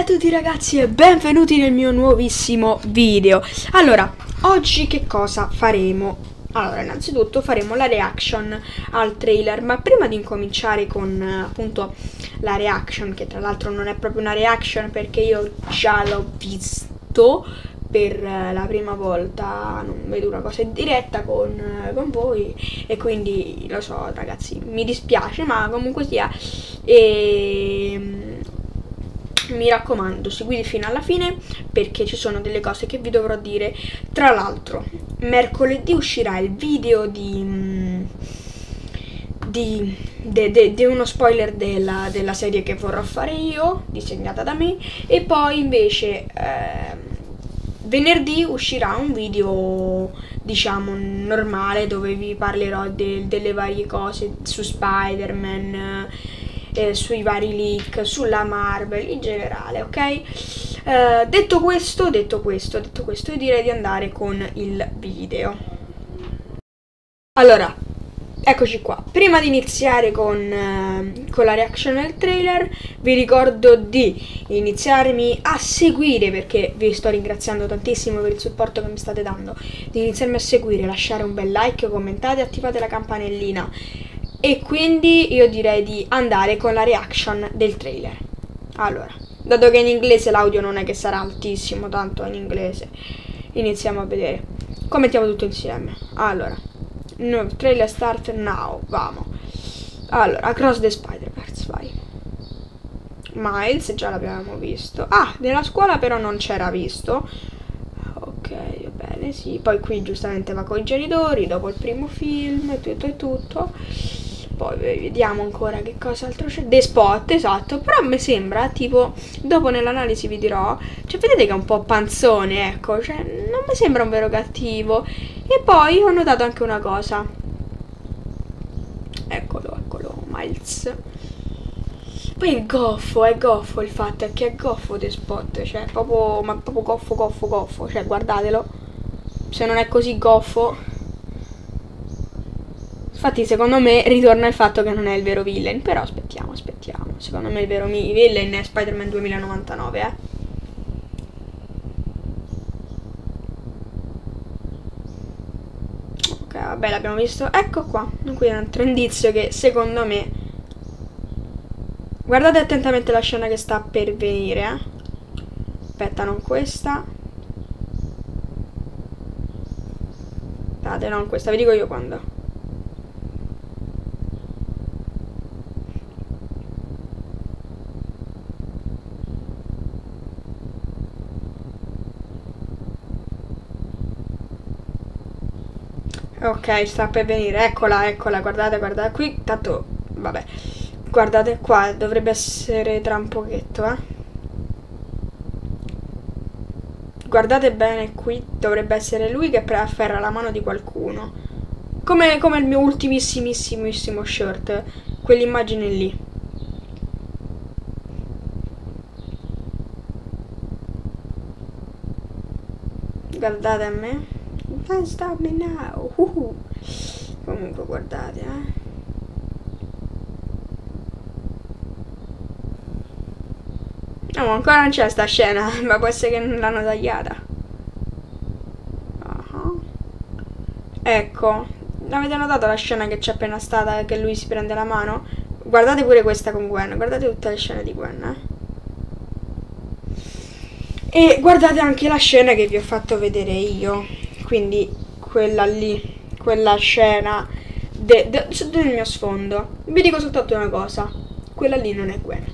a tutti ragazzi e benvenuti nel mio nuovissimo video. Allora, oggi che cosa faremo? Allora, innanzitutto faremo la reaction al trailer, ma prima di incominciare con appunto la reaction, che tra l'altro non è proprio una reaction perché io già l'ho visto per la prima volta, non vedo una cosa in diretta con voi e quindi lo so ragazzi, mi dispiace, ma comunque sia mi raccomando, seguite fino alla fine perché ci sono delle cose che vi dovrò dire. Tra l'altro, mercoledì uscirà il video di uno spoiler della serie che vorrò fare io, disegnata da me, e poi invece venerdì uscirà un video diciamo normale dove vi parlerò delle varie cose su Spider-Man, sui vari leak, sulla Marvel in generale, ok? Detto questo, io direi di andare con il video. Allora, eccoci qua. Prima di iniziare con la reaction al trailer, vi ricordo di iniziarmi a seguire, perché vi sto ringraziando tantissimo per il supporto che mi state dando, di iniziarmi a seguire, lasciare un bel like, commentate, attivate la campanellina. E quindi io direi di andare con la reaction del trailer. Allora, dato che in inglese l'audio non è che sarà altissimo, tanto è in inglese, iniziamo a vedere. Commentiamo tutto insieme. Allora, no, trailer start now, vamo. Allora, Across the Spider-Verse, vai. Miles, già l'abbiamo visto. Ah, nella scuola però non c'era visto. Ok, va bene, sì. Poi qui giustamente va con i genitori, dopo il primo film, tutto e tutto. Poi vediamo ancora che cosa altro c'è. The Spot, esatto. Però mi sembra, tipo, dopo nell'analisi vi dirò, cioè vedete che è un po' panzone, ecco. Cioè, non mi sembra un vero cattivo. E poi ho notato anche una cosa. Eccolo, Miles. Poi è goffo il fatto è che è goffo The Spot. Cioè, proprio, ma proprio goffo. Cioè, guardatelo. Se non è così goffo... Infatti secondo me ritorna il fatto che non è il vero villain. Però aspettiamo. Secondo me il vero villain è Spider-Man 2099, Ok, vabbè, l'abbiamo visto. Ecco qua. Qui è un altro indizio che secondo me... Guardate attentamente la scena che sta per venire, Aspetta, non questa. Guardate, non questa, vi dico io quando. Ok, sta per venire, eccola, guardate qui, tanto, vabbè, guardate qua, dovrebbe essere tra un pochetto, Guardate bene qui, dovrebbe essere lui che afferra la mano di qualcuno, come il mio ultimissimissimo short, quell'immagine lì. Guardate a me. Don't stop me now. Comunque guardate, No, ancora non c'è sta scena, ma può essere che non l'hanno tagliata. Ecco, avete notato la scena che c'è appena stata, che lui si prende la mano? Guardate pure questa con Gwen, guardate tutte le scene di Gwen, E guardate anche la scena che vi ho fatto vedere io. Quindi quella lì, quella scena del mio sfondo. Vi dico soltanto una cosa, quella lì non è Gwen.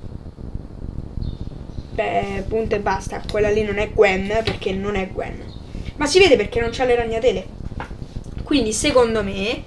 Beh, punto e basta, quella lì non è Gwen perché non è Gwen. Ma si vede perché non c'ha le ragnatele. Quindi secondo me,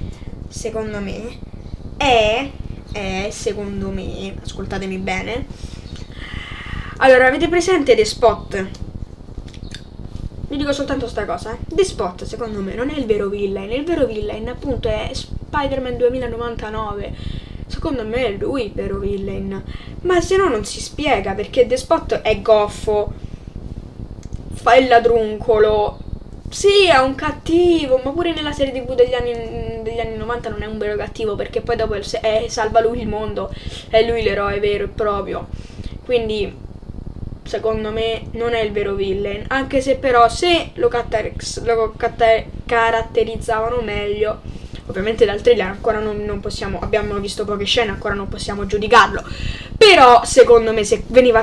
ascoltatemi bene. Allora, avete presente The Spot? Vi dico soltanto sta cosa, The Spot secondo me non è il vero villain appunto è Spider-Man 2099, secondo me è lui il vero villain, ma se no non si spiega perché The Spot è goffo, fa il ladruncolo, sì è un cattivo, ma pure nella serie TV degli anni 90 non è un vero cattivo perché poi dopo salva lui il mondo, è lui l'eroe vero e proprio, quindi... secondo me non è il vero villain, anche se però se lo caratterizzavano meglio, ovviamente dal trailer ancora non possiamo, abbiamo visto poche scene, ancora non possiamo giudicarlo, però secondo me se veniva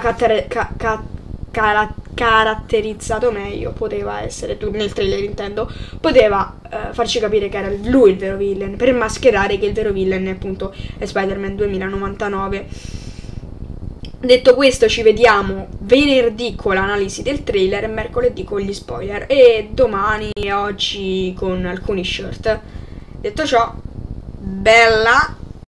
caratterizzato meglio, poteva essere, nel trailer intendo, poteva farci capire che era lui il vero villain, per mascherare che il vero villain appunto è Spider-Man 2099. Detto questo, ci vediamo venerdì con l'analisi del trailer e mercoledì con gli spoiler e domani e oggi con alcuni short. Detto ciò, bella!